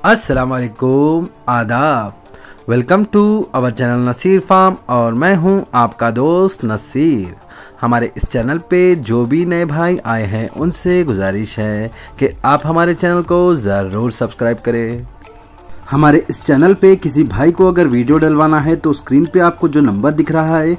अस्सलाम वालेकुम, आदाब। Welcome to our channel Naseer farm और मैं हूं आपका दोस्त नसीर। हमारे इस चैनल पे जो भी नए भाई आए हैं उनसे गुजारिश है कि आप हमारे चैनल को ज़रूर सब्सक्राइब करें। हमारे इस चैनल पे किसी भाई को अगर वीडियो डलवाना है तो स्क्रीन पे आपको जो नंबर दिख रहा है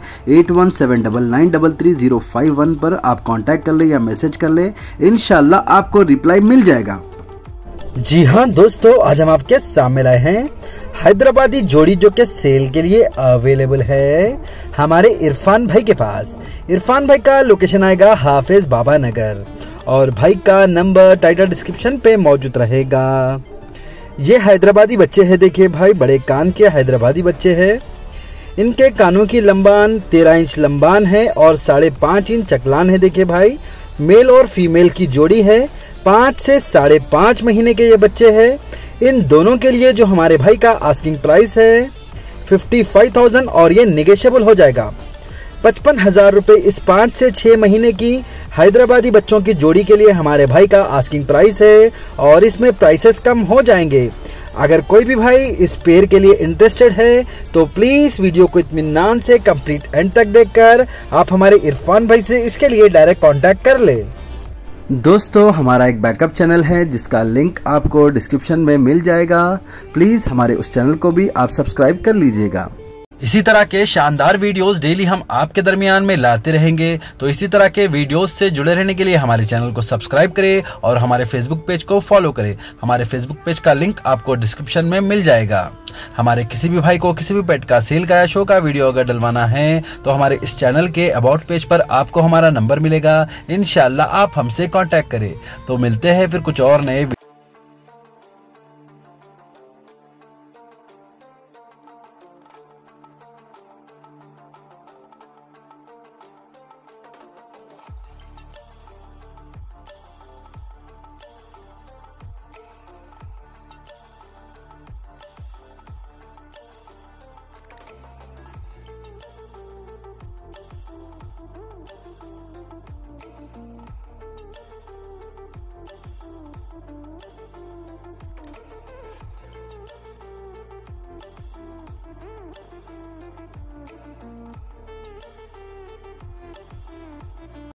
8179933051 पर आप कांटेक्ट कर ले या मैसेज कर ले, इंशाल्लाह आपको रिप्लाई मिल जाएगा। जी हाँ दोस्तों, आज हम आपके सामने लाए हैं हैदराबादी जोड़ी जो कि सेल के लिए अवेलेबल है हमारे इरफान भाई के पास। इरफान भाई का लोकेशन आएगा हाफिज बाबा नगर और भाई का नंबर टाइटल डिस्क्रिप्शन पे मौजूद रहेगा। ये हैदराबादी बच्चे हैं, देखिए भाई, बड़े कान के हैदराबादी बच्चे हैं। इनके कानों की लंबान 13 इंच लंबान है और 5.5 इंच चकलान है। देखिए भाई, मेल और फीमेल की जोड़ी है। 5 से 5.5 महीने के ये बच्चे हैं। इन दोनों के लिए जो हमारे भाई का आस्किंग प्राइस है 55,000 और ये निगेशियबल हो जाएगा। 55,000 रुपए इस 5 से 6 महीने की हैदराबादी बच्चों की जोड़ी के लिए हमारे भाई का आस्किंग प्राइस है और इसमें प्राइसेस कम हो जाएंगे। अगर कोई भी भाई इस पेयर के लिए इंटरेस्टेड है तो प्लीज वीडियो को इत्मीनान से कंप्लीट एंड तक देखकर आप हमारे इरफान भाई से इसके लिए डायरेक्ट कांटेक्ट कर ले। दोस्तों, हमारा एक बैकअप चैनल है जिसका लिंक आपको डिस्क्रिप्शन में मिल जाएगा। प्लीज हमारे उस चैनल को भी आप सब्सक्राइब कर लीजिएगा। इसी तरह के शानदार वीडियोस डेली हम आपके दरमियान में लाते रहेंगे, तो इसी तरह के वीडियोस से जुड़े रहने के लिए हमारे चैनल को सब्सक्राइब करें और हमारे फेसबुक पेज को फॉलो करें। हमारे फेसबुक पेज का लिंक आपको डिस्क्रिप्शन में मिल जाएगा। हमारे किसी भी भाई को किसी भी पेट का सेल का या शो का वीडियो अगर डलवाना है तो हमारे इस चैनल के अबाउट पेज पर आपको हमारा नंबर मिलेगा। इंशाल्लाह आप हमसे कांटेक्ट करें। तो मिलते हैं फिर कुछ और नए